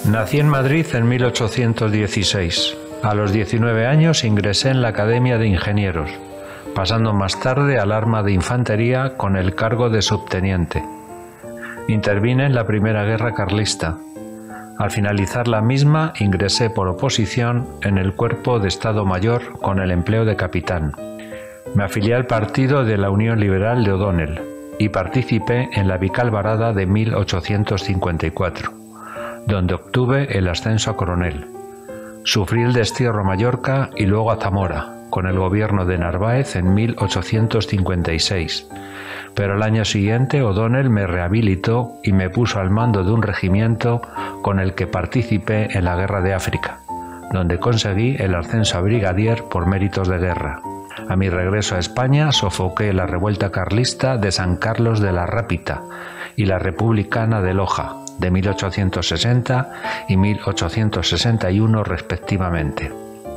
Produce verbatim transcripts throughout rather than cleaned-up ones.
Nací en Madrid en mil ochocientos dieciséis. A los diecinueve años ingresé en la Academia de Ingenieros, pasando más tarde al arma de infantería con el cargo de subteniente. Intervine en la Primera Guerra Carlista. Al finalizar la misma, ingresé por oposición en el Cuerpo de Estado Mayor con el empleo de capitán. Me afilié al partido de la Unión Liberal de O'Donnell y participé en la Vicalvarada de mil ochocientos cincuenta y cuatro, donde obtuve el ascenso a coronel. Sufrí el destierro a Mallorca y luego a Zamora, con el gobierno de Narváez en mil ochocientos cincuenta y seis, pero al año siguiente O'Donnell me rehabilitó y me puso al mando de un regimiento con el que participé en la Guerra de África, donde conseguí el ascenso a brigadier por méritos de guerra. A mi regreso a España sofoqué la revuelta carlista de San Carlos de la Rápita y la republicana de Loja, de mil ochocientos sesenta y mil ochocientos sesenta y uno respectivamente.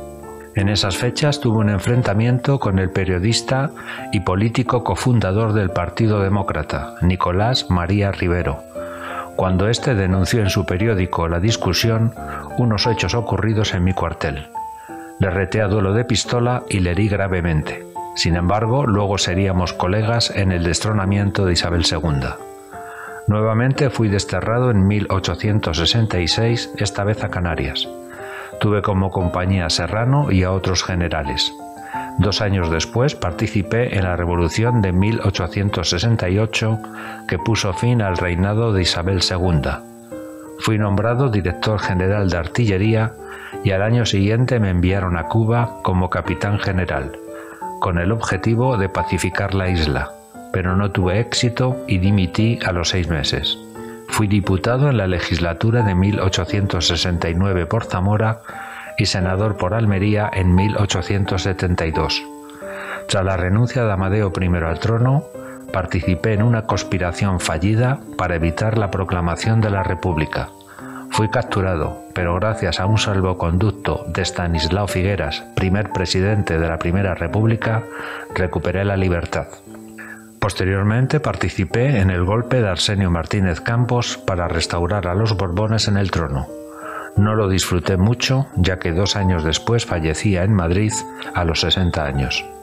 En esas fechas tuve un enfrentamiento con el periodista y político cofundador del Partido Demócrata, Nicolás María Rivero, cuando éste denunció en su periódico La Discusión unos hechos ocurridos en mi cuartel. Le reté a duelo de pistola y le herí gravemente. Sin embargo, luego seríamos colegas en el destronamiento de Isabel segunda. Nuevamente fui desterrado en mil ochocientos sesenta y seis, esta vez a Canarias. Tuve como compañía a Serrano y a otros generales. Dos años después participé en la Revolución de mil ochocientos sesenta y ocho que puso fin al reinado de Isabel segunda. Fui nombrado director general de artillería y al año siguiente me enviaron a Cuba como capitán general, con el objetivo de pacificar la isla, pero no tuve éxito y dimití a los seis meses. Fui diputado en la legislatura de mil ochocientos sesenta y nueve por Zamora y senador por Almería en mil ochocientos setenta y dos. Tras la renuncia de Amadeo primero al trono, participé en una conspiración fallida para evitar la proclamación de la República. Fui capturado, pero gracias a un salvoconducto de Estanislao Figueras, primer presidente de la Primera República, recuperé la libertad. Posteriormente participé en el golpe de Arsenio Martínez Campos para restaurar a los Borbones en el trono. No lo disfruté mucho, ya que dos años después fallecía en Madrid a los sesenta años.